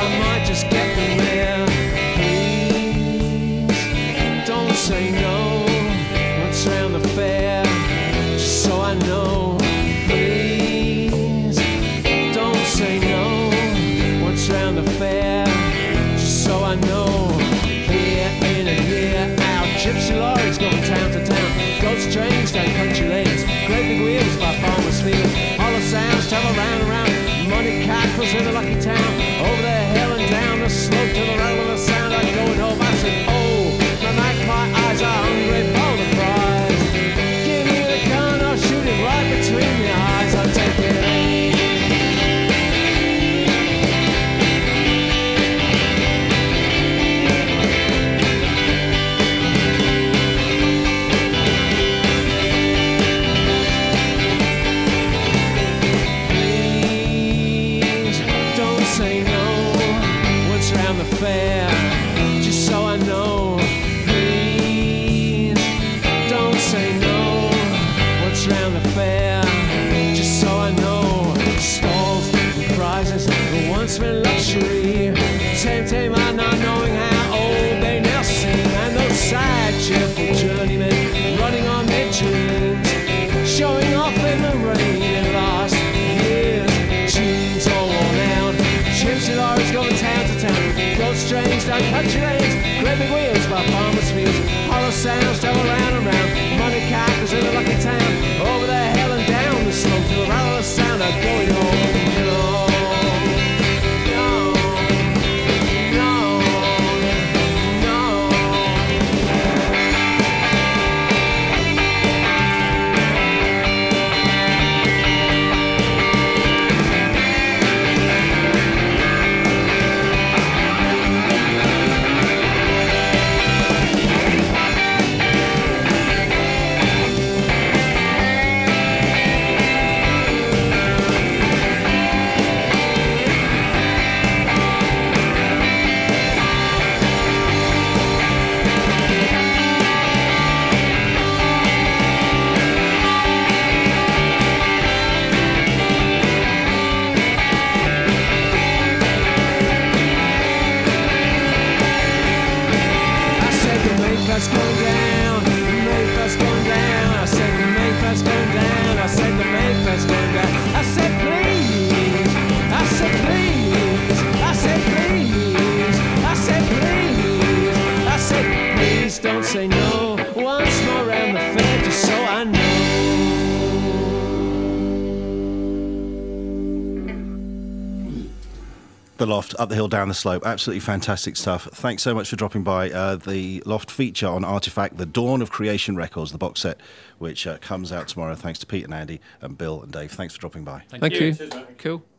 I might just get them there. Please don't say no. What's round the fair? Just so I know. Please don't say no. What's round the fair? Just so I know. Year in and year out, gypsy lorries going town to town, ghost trains down country lanes, great big wheels by farmers' fields, hollow sounds travel round and round, money cackles in a lucky town, over the hill and down the slope to the rattle of the sound. I'm going home. I said, oh, my magpie eyes are hungry for the prize. Give me the gun, I'll shoot it right between the eyes. I'll take it. Fair, just so I know. Please don't say no. What's round the fair? Just so I know. Stalls and prizes that once been luxury, tempting my not knowing how old they now seem. And those sad, cheerful journeymen running on their dreams, showing off in the rain and last year's jeans all worn out. Gypsy lorries going town to town, ghost trains down country lanes, great big wheels by farmers' fields, hollow sounds travel round and round, money cackles in a lucky town, over the hill and down the slope to the rattle of the sound. I'm going home, you know. Mayfield's going down, Mayfield's going down. I said the Mayfield's going down. I said the Mayfield's going down. I said please, I said please, I said please, I said please, I said please don't say no. Once more round the fair, just so I know. The Loft, Up the Hill, Down the Slope. Absolutely fantastic stuff. Thanks so much for dropping by. The Loft feature on Artifact, The Dawn of Creation Records, the box set, which comes out tomorrow. Thanks to Pete and Andy and Bill and Dave. Thanks for dropping by. Thank you. Cheers, cool.